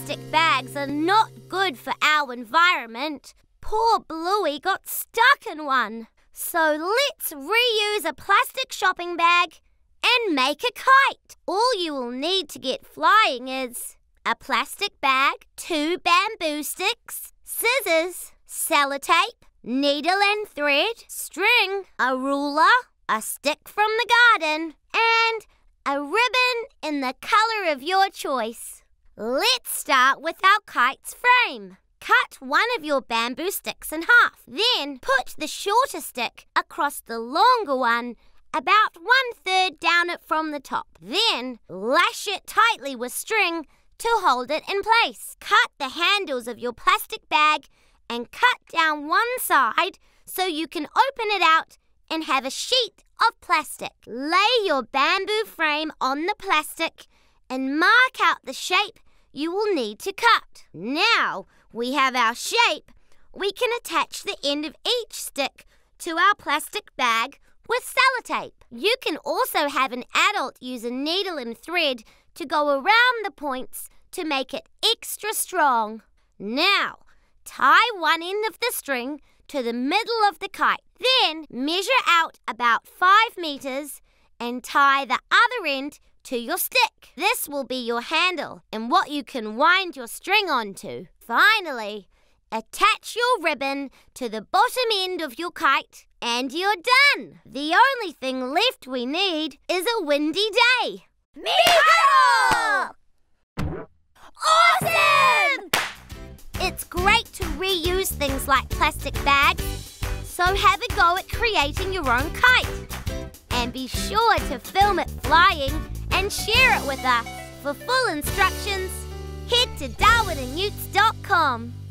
plastic bags are not good for our environment. Poor Bluey got stuck in one. So let's reuse a plastic shopping bag and make a kite. All you will need to get flying is a plastic bag, 2 bamboo sticks, scissors, sellotape, needle and thread, string, a ruler, a stick from the garden, and a ribbon in the colour of your choice. Let's start with our kite's frame. Cut one of your bamboo sticks in half. Then put the shorter stick across the longer one, about 1/3 down it from the top. Then lash it tightly with string to hold it in place. Cut the handles of your plastic bag and cut down one side so you can open it out and have a sheet of plastic. Lay your bamboo frame on the plastic and mark out the shape you will need to cut. Now we have our shape, we can attach the end of each stick to our plastic bag with sellotape. You can also have an adult use a needle and thread to go around the points to make it extra strong. Now, tie one end of the string to the middle of the kite. Then measure out about 5 meters and tie the other end to your stick. This will be your handle and what you can wind your string onto. Finally, attach your ribbon to the bottom end of your kite and you're done. The only thing left we need is a windy day. Meow! Awesome! It's great to reuse things like plastic bags, so have a go at creating your own kite. And be sure to film it flying and share it with us. For full instructions, head to darwinandnewts.com.